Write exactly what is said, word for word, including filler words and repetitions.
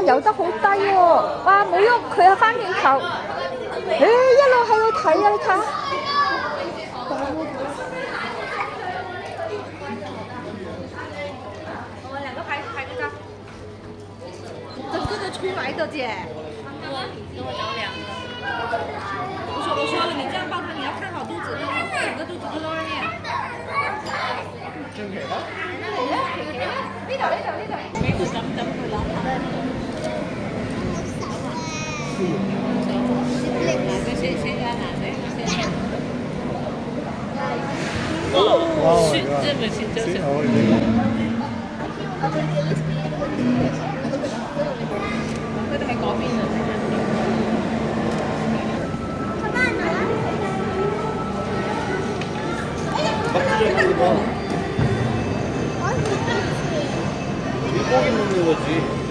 游得好低喎、哦！哇，冇喐，佢翻轉頭，誒、欸、一路喺度睇啊！你睇。 我们两个拍拍个照。整个都出来的姐。跟我跟我聊两个。我说我说了，你这样抱他，你要看好肚子，整个肚子都在外面。 真嘅啦？ 呢度呢度呢度。俾佢咁咁佢諗下。哪个先先要哪个先？哦，是这么是就是。佢哋喺嗰邊啊。 고기 먹는 거지.